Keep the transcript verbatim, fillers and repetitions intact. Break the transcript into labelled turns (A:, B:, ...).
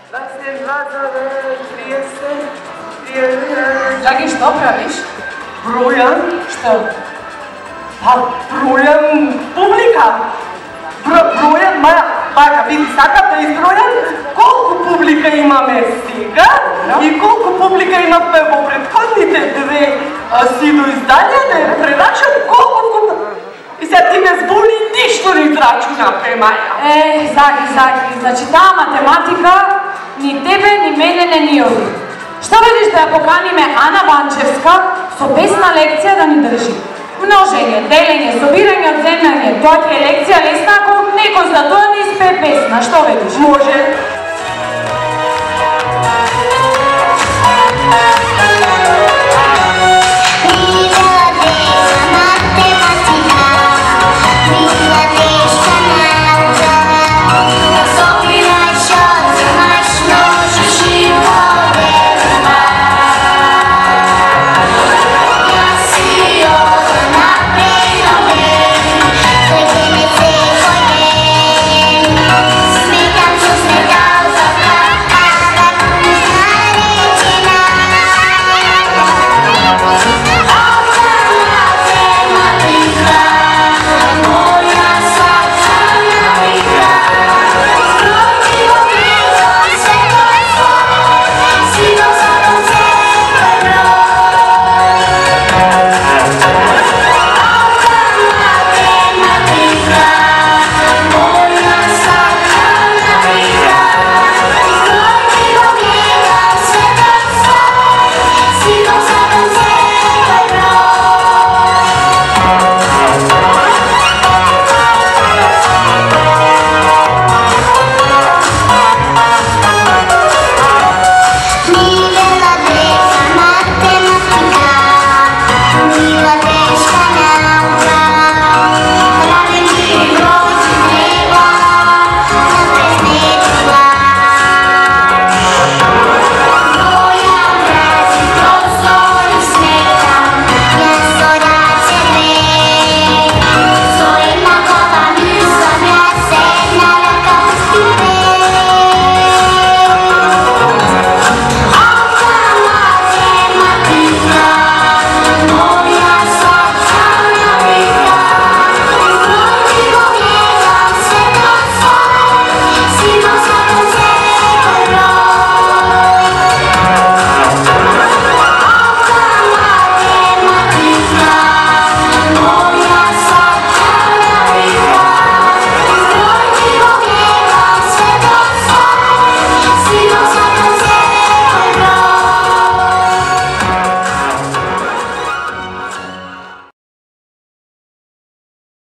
A: Dragi, što praviš?
B: Brojam?
A: Što?
B: Pa brojam publika. Brojam, Maja, baka, vidi, sada da izbrojam koliko publika imame сега и колко publika ima во предходните две сидо издания, да я прерачам колко... И сега ти ме збуни, нищо не израчуна, пе, Маја.
A: Е, Заги, Заги, значи таа математика ни тебе, ни мене не ни оди. Што видиш да ја поканиме Ана Ванчевска со песна лекција да ни држи? Множење, делење, собирање, одземање, тоа ќе е лекција лесна ако некој за тоа не испее песна, што видиш?
B: Може.